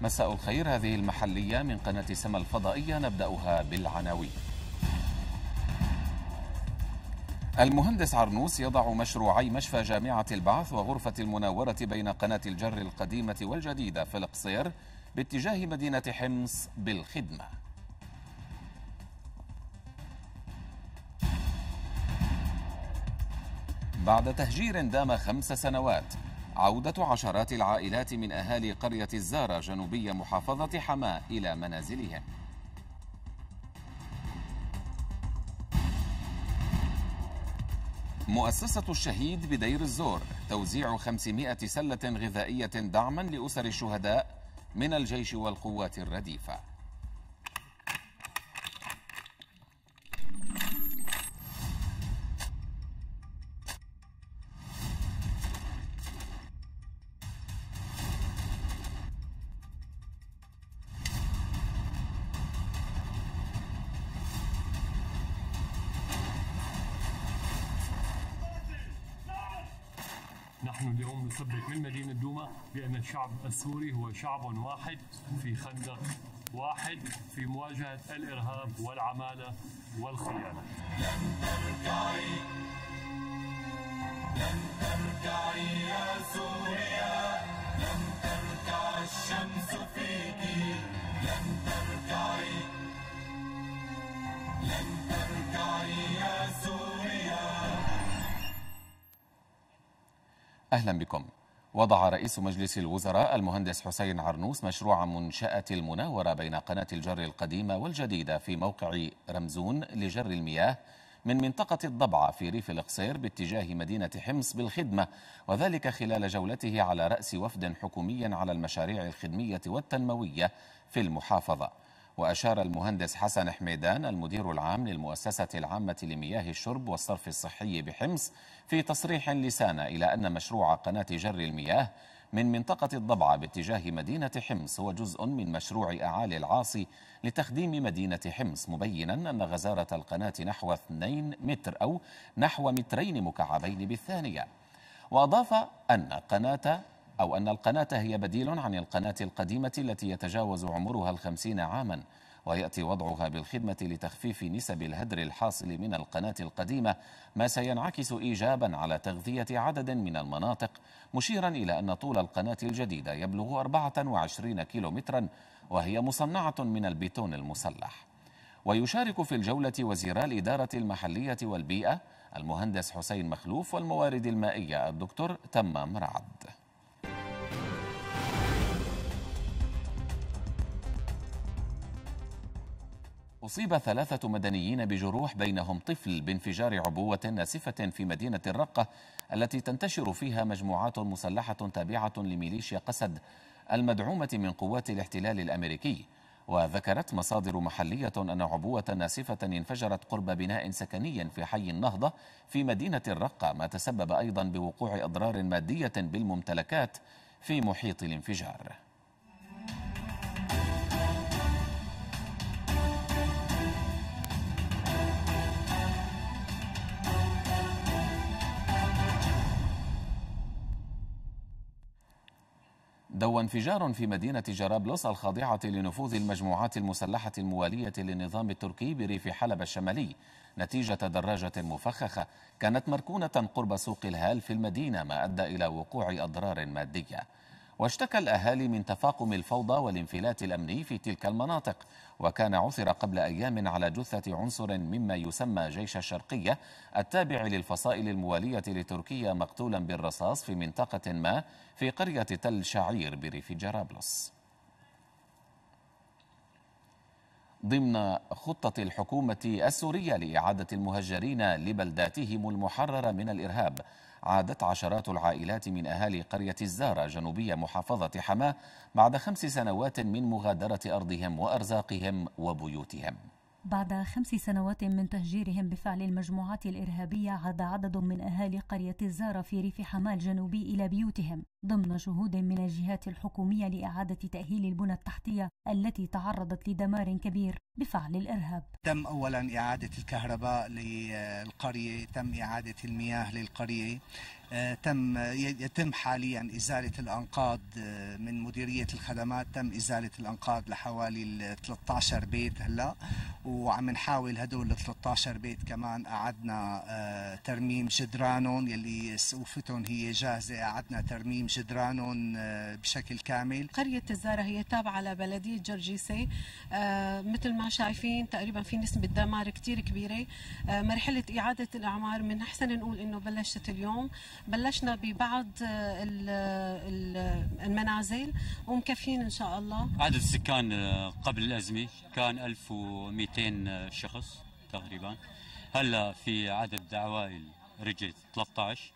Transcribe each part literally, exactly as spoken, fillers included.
مساء الخير، هذه المحلية من قناة سما الفضائية، نبدأها بالعناوين. المهندس عرنوس يضع مشروعي مشفى جامعة البعث وغرفة المناورة بين قناة الجر القديمة والجديدة في القصير باتجاه مدينة حمص بالخدمة. بعد تهجير دام خمس سنوات، عودة عشرات العائلات من أهالي قرية الزارة جنوبية محافظة حماة إلى منازلهم. مؤسسة الشهيد بدير الزور توزيع خمسمائة سلة غذائية دعما لأسر الشهداء من الجيش والقوات الرديفة. نحن اليوم نثبت من مدينة دوما بأن الشعب السوري هو شعب واحد في خندق واحد في مواجهة الإرهاب والعمالة والخيانة. لن ترجعي لن ترجعي يا سوريا، لن ترجع الشمس فيكي، لن ترجعي لن ترجعي يا سوريا. أهلا بكم. وضع رئيس مجلس الوزراء المهندس حسين عرنوس مشروع منشأة المناورة بين قناة الجر القديمة والجديدة في موقع رمزون لجر المياه من منطقة الضبعة في ريف القصير باتجاه مدينة حمص بالخدمة، وذلك خلال جولته على رأس وفد حكومي على المشاريع الخدمية والتنموية في المحافظة. وأشار المهندس حسن حميدان المدير العام للمؤسسة العامة لمياه الشرب والصرف الصحي بحمص في تصريح لسانة إلى أن مشروع قناة جر المياه من منطقة الضبعة باتجاه مدينة حمص هو جزء من مشروع أعالي العاصي لتخديم مدينة حمص، مبينا أن غزارة القناة نحو اثنين متر أو نحو مترين مكعبين بالثانية. وأضاف أن قناة أو أن القناة هي بديل عن القناة القديمة التي يتجاوز عمرها الخمسين عاما، ويأتي وضعها بالخدمة لتخفيف نسب الهدر الحاصل من القناة القديمة، ما سينعكس إيجابا على تغذية عدد من المناطق، مشيرا إلى أن طول القناة الجديدة يبلغ أربعة وعشرين كيلومترا وهي مصنعة من البيتون المسلح. ويشارك في الجولة وزيرا الإدارة المحلية والبيئة المهندس حسين مخلوف والموارد المائية الدكتور تمام رعد. أصيب ثلاثة مدنيين بجروح بينهم طفل بانفجار عبوة ناسفة في مدينة الرقة التي تنتشر فيها مجموعات مسلحة تابعة لميليشيا قسد المدعومة من قوات الاحتلال الأمريكي. وذكرت مصادر محلية أن عبوة ناسفة انفجرت قرب بناء سكني في حي النهضة في مدينة الرقة، ما تسبب أيضا بوقوع أضرار مادية بالممتلكات في محيط الانفجار. دوى انفجار في مدينة جرابلس الخاضعة لنفوذ المجموعات المسلحة الموالية للنظام التركي بريف حلب الشمالي نتيجة دراجة مفخخة كانت مركونة قرب سوق الهال في المدينة، ما أدى إلى وقوع أضرار مادية. واشتكى الأهالي من تفاقم الفوضى والانفلات الأمني في تلك المناطق، وكان عثر قبل أيام على جثة عنصر مما يسمى جيش الشرقية التابع للفصائل الموالية لتركيا مقتولا بالرصاص في منطقة ما في قرية تل شعير بريف جرابلس. ضمن خطة الحكومة السورية لإعادة المهجرين لبلداتهم المحررة من الإرهاب، عادت عشرات العائلات من أهالي قرية الزارة جنوبية محافظة حماة بعد خمس سنوات من مغادرة أرضهم وأرزاقهم وبيوتهم. بعد خمس سنوات من تهجيرهم بفعل المجموعات الإرهابية، عاد عدد من أهالي قرية الزارة في ريف حماة الجنوبي إلى بيوتهم ضمن جهود من الجهات الحكومية لإعادة تأهيل البنى التحتية التي تعرضت لدمار كبير بفعل الإرهاب. تم أولا إعادة الكهرباء للقرية، تم إعادة المياه للقرية، تم يتم حاليا إزالة الأنقاض من مديرية الخدمات، تم إزالة الأنقاض لحوالي ثلاثة عشر بيت هلا، وعم نحاول هدول ال ثلاثة عشر بيت كمان أعدنا ترميم جدرانهم يلي سقوفتهم هي جاهزة، أعدنا ترميم جدرانهم بشكل كامل. قرية الزارة هي تابعة لبلدية جرجيسة، آه مثل ما شايفين تقريبا في نسبة دمار كتير كبيرة. آه مرحلة إعادة الأعمار من أحسن نقول إنه بلشت اليوم، بلشنا ببعض المنازل ومكفين إن شاء الله. عدد السكان قبل الأزمة كان ألف ومئتين شخص تقريبا، هلا في عدد عوائل رجعت ثلاثة عشر،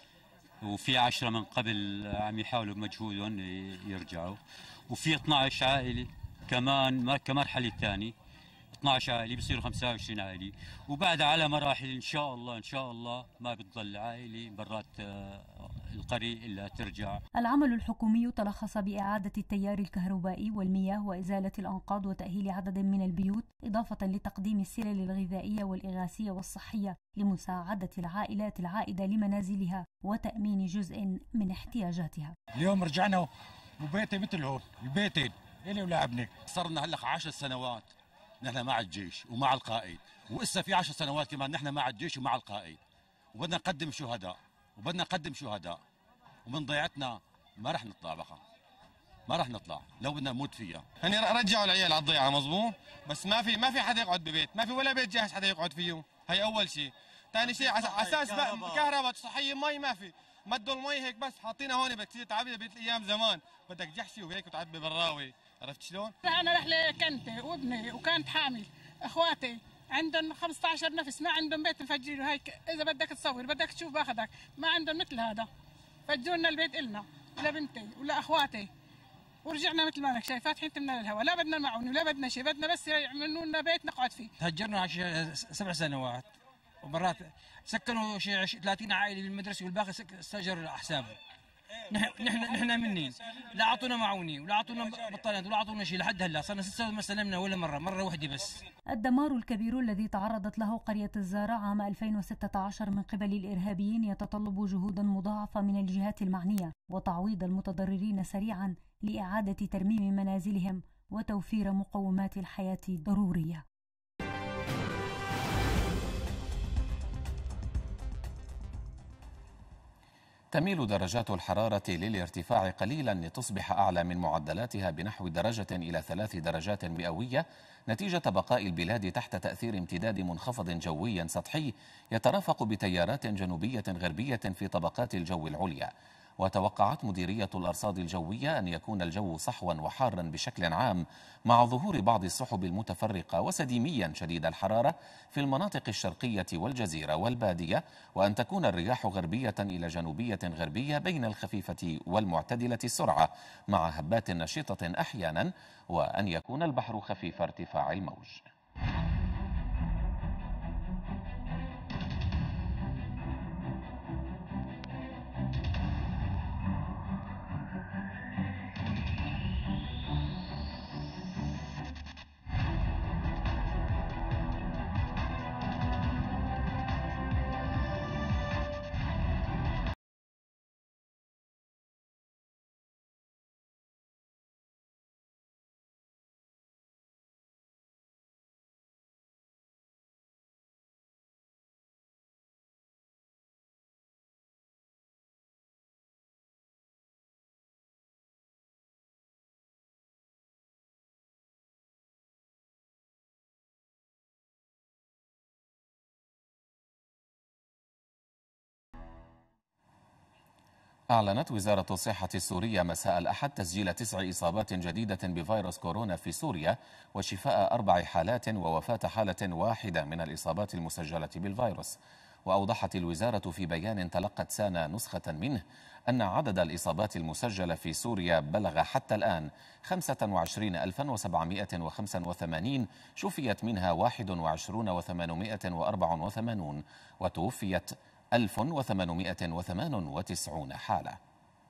وفي عشرة من قبل عم يحاولوا بمجهودهم يرجعوا، وفي اثني عشر عائلة كمان كمرحلة ثانية، اثني عشر عائلة بصيروا خمسة وعشرين عائلة، وبعد على مراحل ان شاء الله ان شاء الله ما بتضل عائلة برات القرية الا ترجع. العمل الحكومي تلخص بإعادة التيار الكهربائي والمياه وإزالة الأنقاض وتأهيل عدد من البيوت، إضافة لتقديم السلل الغذائية والإغاثية والصحية لمساعدة العائلات العائدة لمنازلها وتأمين جزء من احتياجاتها. اليوم رجعنا وبيتي مثل هون، البيتين إلي ولاعبني. صرنا هلا عشر سنوات نحن مع الجيش ومع القائد، وإسا في عشر سنوات كمان نحن مع الجيش ومع القائد، وبدنا نقدم شهداء وبدنا نقدم شهداء، ومن ضيعتنا ما رح نطلع بقى، ما رح نطلع لو بدنا نموت فيها. هني رجعوا العيال على الضيعه مظبوط، بس ما في ما في حدا يقعد ببيت، ما في ولا بيت جاهز حدا يقعد فيه، هي اول شيء. ثاني شيء على اساس كهرباء صحيه، مي ما في، مدوا المي هيك بس حاطينها هون، بدك تصير تعبي بيت الايام زمان، بدك جحشي وهيك وتعبي براوي، عرفت شلون؟ انا رحله كنتي وابني وكانت حامل، اخواتي عندهم خمسة عشر نفس ما عندهم بيت مفجرين، وهيك اذا بدك تصور بدك تشوف باخذك، ما عندهم مثل هذا، فجروا لنا البيت النا لبنتي ولا اخواتي، ورجعنا مثل ما انك شايف فاتحين تمنا الهواء، لا بدنا معوني ولا بدنا شيء، بدنا بس يعملوا لنا بيت نقعد فيه. تهجرنا عشان سبع سنوات، ومرات سكنوا شيء ثلاثين عائله بالمدرسه والباقي استاجروا على حسابهم. نحن نحن منين؟ لا اعطونا معوني ولا اعطونا بطانات ولا اعطونا شيء لحد هلا، صرنا ست سنوات ما استلمنا ولا مره، مره واحده بس. الدمار الكبير الذي تعرضت له قرية الزارة عام ألفين وستة عشر من قبل الإرهابيين يتطلب جهودا مضاعفة من الجهات المعنية وتعويض المتضررين سريعا لإعادة ترميم منازلهم وتوفير مقومات الحياة ضرورية. تميل درجات الحرارة للارتفاع قليلا لتصبح أعلى من معدلاتها بنحو درجة إلى ثلاث درجات مئوية نتيجة بقاء البلاد تحت تأثير امتداد منخفض جوي سطحي يترافق بتيارات جنوبية غربية في طبقات الجو العليا. وتوقعت مديرية الأرصاد الجوية أن يكون الجو صحوا وحارا بشكل عام مع ظهور بعض السحب المتفرقة وسديميا شديد الحرارة في المناطق الشرقية والجزيرة والبادية، وأن تكون الرياح غربية إلى جنوبية غربية بين الخفيفة والمعتدلة السرعة مع هبات نشطة أحيانا، وأن يكون البحر خفيف ارتفاع الموج. أعلنت وزارة الصحة السورية مساء الأحد تسجيل تسع إصابات جديدة بفيروس كورونا في سوريا وشفاء أربع حالات ووفاة حالة واحدة من الإصابات المسجلة بالفيروس. وأوضحت الوزارة في بيان تلقت سانا نسخة منه أن عدد الإصابات المسجلة في سوريا بلغ حتى الآن خمسة وعشرين ألفا وسبعمائة وخمسة وثمانين، شفيت منها واحد وعشرين وثمانمائة وأربعة وثمانون، وتوفيت ألف وثمانمائة وثمان وتسعين حالة.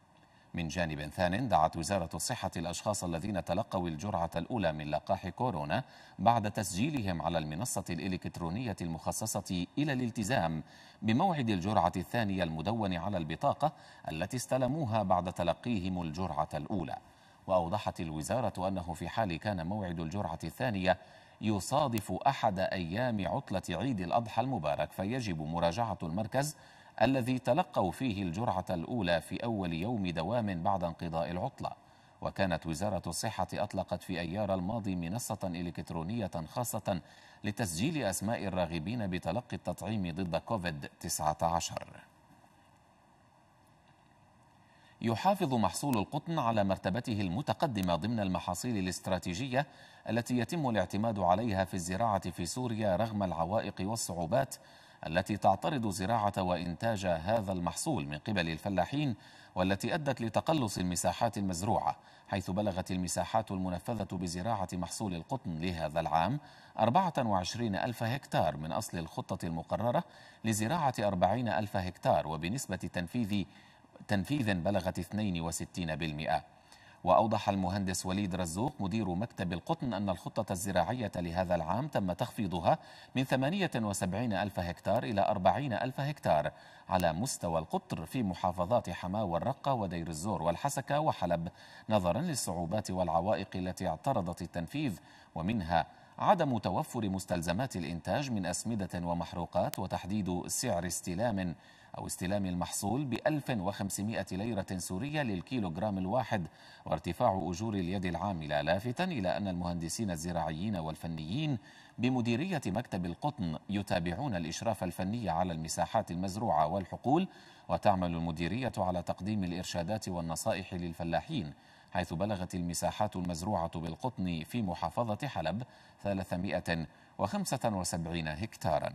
من جانب ثان دعت وزارة الصحة الأشخاص الذين تلقوا الجرعة الأولى من لقاح كورونا بعد تسجيلهم على المنصة الإلكترونية المخصصة إلى الالتزام بموعد الجرعة الثانية المدون على البطاقة التي استلموها بعد تلقيهم الجرعة الأولى. وأوضحت الوزارة أنه في حال كان موعد الجرعة الثانية يصادف أحد أيام عطلة عيد الأضحى المبارك فيجب مراجعة المركز الذي تلقوا فيه الجرعة الأولى في أول يوم دوام بعد انقضاء العطلة. وكانت وزارة الصحة أطلقت في أيار الماضي منصة إلكترونية خاصة لتسجيل أسماء الراغبين بتلقي التطعيم ضد كوفيد تسعة عشر. يحافظ محصول القطن على مرتبته المتقدمة ضمن المحاصيل الاستراتيجية التي يتم الاعتماد عليها في الزراعة في سوريا رغم العوائق والصعوبات التي تعترض زراعة وإنتاج هذا المحصول من قبل الفلاحين، والتي أدت لتقلص المساحات المزروعة، حيث بلغت المساحات المنفذة بزراعة محصول القطن لهذا العام أربعة وعشرين ألف هكتار من أصل الخطة المقررة لزراعة أربعين ألف هكتار، وبنسبة تنفيذ تنفيذ بلغت اثنين وستين بالمئة. وأوضح المهندس وليد رزوق مدير مكتب القطن أن الخطة الزراعية لهذا العام تم تخفيضها من ثمانية وسبعين ألف هكتار إلى أربعين ألف هكتار على مستوى القطر في محافظات حماة والرقة ودير الزور والحسكة وحلب، نظرا للصعوبات والعوائق التي اعترضت التنفيذ، ومنها عدم توفر مستلزمات الإنتاج من أسمدة ومحروقات، وتحديد سعر استلام أو استلام المحصول ب ألف وخمسمائة ليرة سورية للكيلوغرام الواحد، وارتفاع أجور اليد العاملة، لافتا إلى أن المهندسين الزراعيين والفنيين بمديرية مكتب القطن يتابعون الإشراف الفني على المساحات المزروعة والحقول، وتعمل المديرية على تقديم الإرشادات والنصائح للفلاحين، حيث بلغت المساحات المزروعة بالقطن في محافظة حلب ثلاثمائة وخمسة وسبعين هكتارا.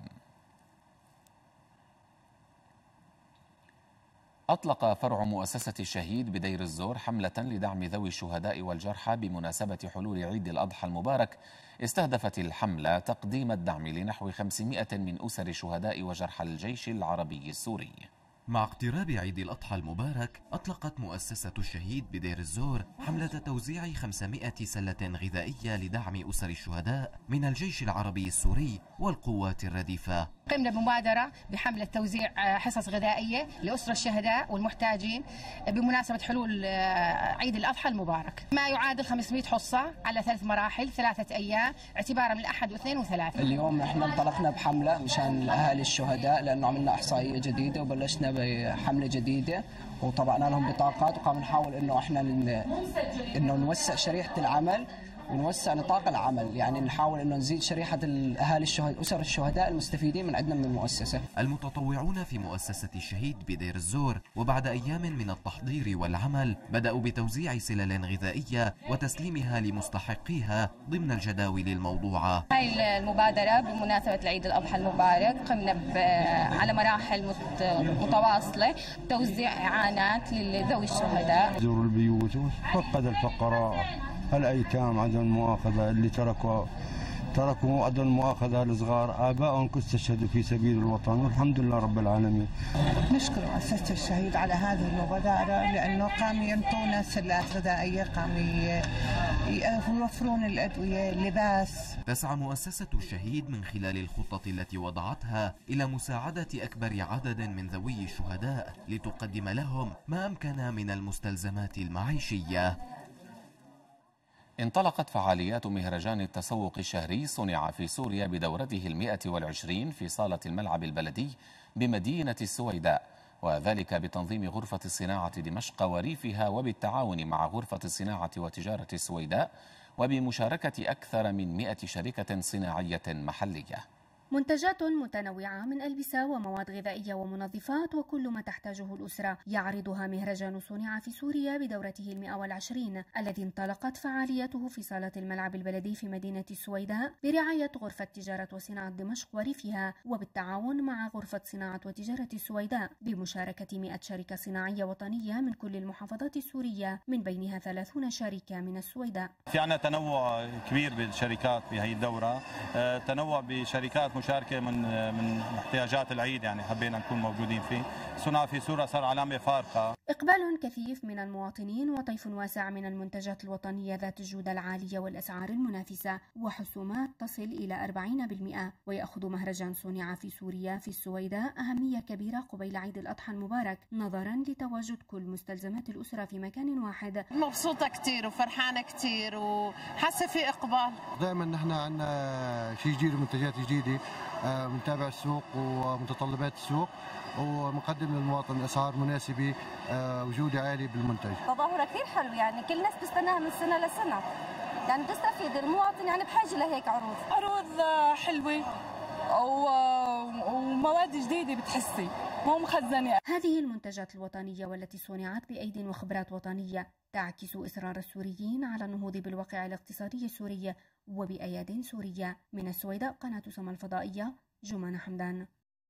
أطلق فرع مؤسسة الشهيد بدير الزور حملة لدعم ذوي الشهداء والجرحى بمناسبة حلول عيد الأضحى المبارك. استهدفت الحملة تقديم الدعم لنحو خمسمائة من أسر شهداء وجرحى الجيش العربي السوري. مع اقتراب عيد الأضحى المبارك، أطلقت مؤسسة الشهيد بدير الزور حملة توزيع خمسمائة سلة غذائية لدعم أسر الشهداء من الجيش العربي السوري والقوات الرديفة. قمنا بمبادرة بحملة توزيع حصص غذائية لأسر الشهداء والمحتاجين بمناسبة حلول عيد الأضحى المبارك، ما يعادل خمسمائة حصة على ثلاث مراحل ثلاثة أيام اعتبارا من الأحد واثنين وثلاثة. اليوم احنا انطلقنا بحملة مشان أهالي الشهداء، لأنه عملنا إحصائية جديدة وبلشنا بحملة جديدة وطبعنا لهم بطاقات، وقام نحاول إنه احنا إنه نوسع شريحة العمل ونوسع نطاق العمل، يعني نحاول انه نزيد شريحه الاهالي الشهداء اسر الشهداء المستفيدين من عندنا من المؤسسه. المتطوعون في مؤسسه الشهيد بدير الزور وبعد ايام من التحضير والعمل بداوا بتوزيع سلل غذائيه وتسليمها لمستحقيها ضمن الجداول الموضوعه. هاي المبادره بمناسبه العيد الاضحى المبارك قمنا على مراحل متواصله بتوزيع اعانات لذوي الشهداء. زوروا البيوت وفقد الفقراء الأيتام عدم المؤاخذة اللي تركوا تركوا عدم المؤاخذة الصغار آبائهم استشهدوا في سبيل الوطن، والحمد لله رب العالمين. نشكر مؤسسة الشهيد على هذه المبادرة لأنه قام ينطونا سلات غذائية، قام يوفرون الأدوية، اللباس. تسعى مؤسسة الشهيد من خلال الخطة التي وضعتها إلى مساعدة أكبر عدد من ذوي الشهداء لتقدم لهم ما أمكن من المستلزمات المعيشية. انطلقت فعاليات مهرجان التسوق الشهري صنع في سوريا بدورته المئة والعشرين في صالة الملعب البلدي بمدينة السويداء، وذلك بتنظيم غرفة الصناعة دمشق وريفها وبالتعاون مع غرفة الصناعة وتجارة السويداء وبمشاركة أكثر من مئة شركة صناعية محلية. منتجات متنوعة من ألبسة ومواد غذائية ومنظفات وكل ما تحتاجه الأسرة يعرضها مهرجان صنع في سوريا بدورته المئة والعشرين الذي انطلقت فعاليته في صالة الملعب البلدي في مدينة السويداء برعاية غرفة تجارة وصناعة دمشق وريفها وبالتعاون مع غرفة صناعة وتجارة السويداء بمشاركة مئة شركة صناعية وطنية من كل المحافظات السورية من بينها ثلاثين شركة من السويداء. في عنا تنوع كبير بالشركات بهي الدورة، تنوع بشركات مشاركه من من احتياجات العيد، يعني حبينا نكون موجودين فيه. صنع في سوريا صار علامه فارقه. إقبال كثيف من المواطنين وطيف واسع من المنتجات الوطنية ذات الجودة العالية والأسعار المنافسة وحسومات تصل إلى أربعين بالمئة. ويأخذ مهرجان صنع في سوريا في السويداء أهمية كبيرة قبيل عيد الأضحى المبارك نظرا لتواجد كل مستلزمات الأسرة في مكان واحد. مبسوطة كتير وفرحانة كتير وحاسة في إقبال. دائما نحن عندنا شيء جديد ومنتجات جديدة، بنتابع السوق ومتطلبات السوق ومقدم للمواطن اسعار مناسبه وجوده عاليه بالمنتج. تظاهره كثير حلو، يعني كل الناس بتستناها من سنه لسنه، يعني بتستفيد المواطن، يعني بحاجه لهيك عروض. عروض حلوه ومواد جديده بتحسي مو مخزنه. هذه المنتجات الوطنيه والتي صنعت بايدي وخبرات وطنيه تعكس اصرار السوريين على النهوض بالواقع الاقتصادي السوري وباياد سوريه. من السويداء قناه سما الفضائيه، جمانة حمدان.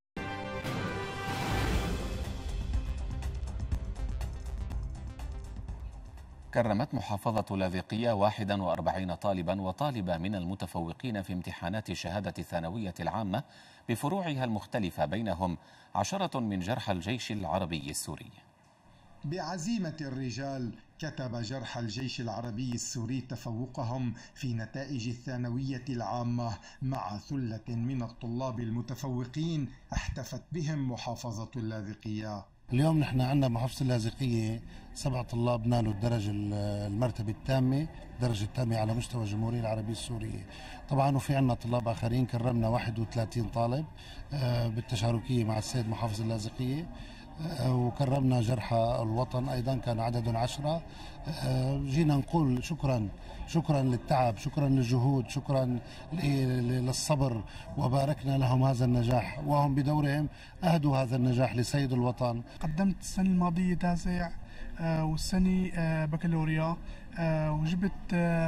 كرمت محافظة لاذقية واحد وأربعين طالبا وطالبة من المتفوقين في امتحانات شهادة الثانوية العامة بفروعها المختلفة، بينهم عشرة من جرحى الجيش العربي السوري. بعزيمة الرجال كتب جرحى الجيش العربي السوري تفوقهم في نتائج الثانوية العامة مع ثلة من الطلاب المتفوقين احتفت بهم محافظة اللاذقية. اليوم نحن عندنا محافظة اللاذقية سبع طلاب نالوا الدرجة المرتبة التامة، الدرجة التامة على مستوى الجمهورية العربية السورية. طبعا وفي عندنا طلاب آخرين، كرمنا واحد وثلاثين طالب بالتشاركية مع السيد محافظ اللاذقية، وكرمنا جرحى الوطن أيضا كان عددهم عشرة. جينا نقول شكرا شكرا للتعب، شكرا للجهود، شكرا للصبر، وباركنا لهم هذا النجاح، وهم بدورهم أهدوا هذا النجاح لسيد الوطن. قدمت السنة الماضية تاسع والسنة بكالوريا وجبت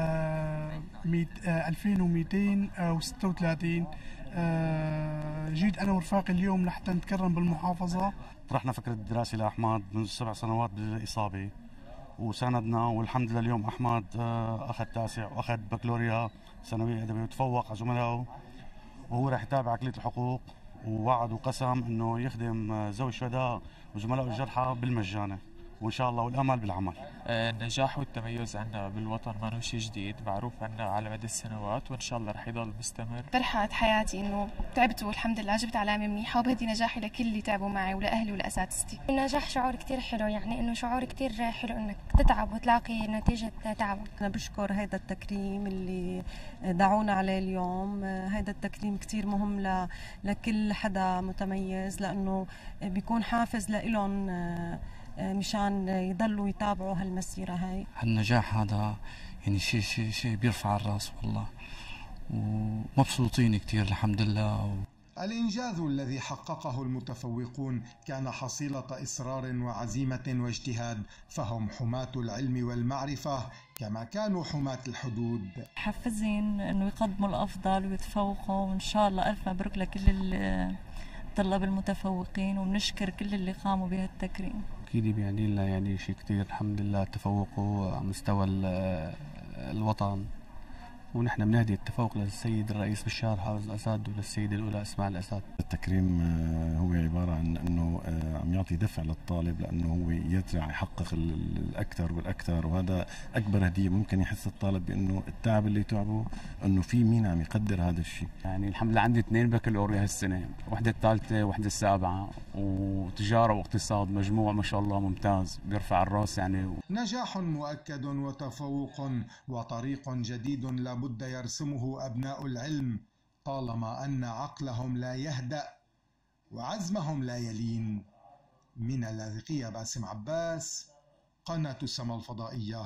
ألفين ومئتين وستة وثلاثين. جيت أنا ورفاقي اليوم لحتى نتكرم بالمحافظة. طرحنا فكرة الدراسة لأحمد منذ سبع سنوات بالإصابة وساندنا، والحمد لله اليوم أحمد أخذ تاسع وأخذ بكالوريا ثانوية أدبية وتفوق على زملائه، وهو راح يتابع كلية الحقوق، ووعد وقسم إنه يخدم ذوي الشهداء وزملائه الجرحى بالمجاني، وإن شاء الله والأمل بالعمل. النجاح والتميز عندنا بالوطن ما هو شيء جديد، معروف عنا على مدى السنوات، وإن شاء الله رح يضل مستمر. فرحة حياتي إنه تعبت والحمد لله جبت علامة منيحة، وبهدي نجاحي لكل اللي تعبوا معي ولأهلي ولأساتذتي. النجاح شعور كتير حلو، يعني إنه شعور كتير حلو إنك تتعب وتلاقي نتيجة تعبك. أنا بشكر هيدا التكريم اللي دعونا عليه اليوم، هيدا التكريم كتير مهم ل... لكل حدا متميز، لأنه بيكون حافز لإلهم مشان يضلوا يتابعوا هالمسيرة هاي. النجاح هذا يعني شيء شيء شيء بيرفع الراس والله، ومبسوطين كثير الحمد لله. الإنجاز الذي حققه المتفوقون كان حصيلة إصرار وعزيمة واجتهاد، فهم حماة العلم والمعرفة كما كانوا حماة الحدود. حفزين إنه يقدموا الأفضل ويتفوقوا، وإن شاء الله ألف مبروك لكل الطلاب المتفوقين، وبنشكر كل اللي قاموا بهالتكريم. أكيد بيعني لنا يعني شيء كثير الحمد لله، تفوقوا على مستوى الوطن، ونحن بنهدي التفوق للسيد الرئيس بشار حافظ الأسد وللسيدة الأولى أسماء الأسد. التكريم هو عبارة عن أنه عم يعطي دفع للطالب، لأنه هو يرجع يحقق الأكثر والأكثر، وهذا أكبر هدية ممكن يحس الطالب بأنه التعب اللي تعبه أنه في مين عم يقدر هذا الشيء. يعني الحمد لله عندي اثنين بكالوريا هالسنة، وحدة الثالثة وحدة السابعة، وتجارة واقتصاد، مجموع ما شاء الله ممتاز بيرفع الراس يعني. نجاح مؤكد وتفوق وطريق جديد لابد بد يرسمه أبناء العلم، طالما أن عقلهم لا يهدأ وعزمهم لا يلين. من اللاذقية باسم عباس، قناة سما الفضائية.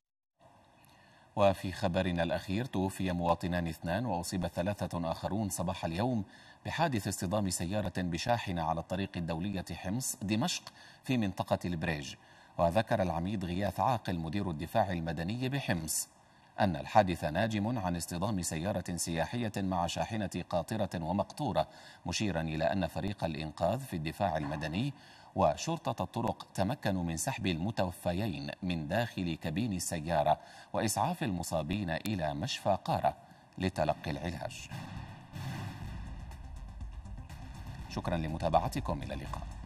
وفي خبرنا الأخير، توفي مواطنان اثنان وأصيب ثلاثة آخرون صباح اليوم بحادث اصطدام سيارة بشاحنة على الطريق الدولية حمص دمشق في منطقة البريج. وذكر العميد غياث عاقل مدير الدفاع المدني بحمص أن الحادث ناجم عن اصطدام سيارة سياحية مع شاحنة قاطرة ومقطورة، مشيرا إلى أن فريق الإنقاذ في الدفاع المدني وشرطة الطرق تمكنوا من سحب المتوفيين من داخل كابين السيارة وإسعاف المصابين إلى مشفى قارة لتلقي العلاج. شكرا لمتابعتكم، إلى اللقاء.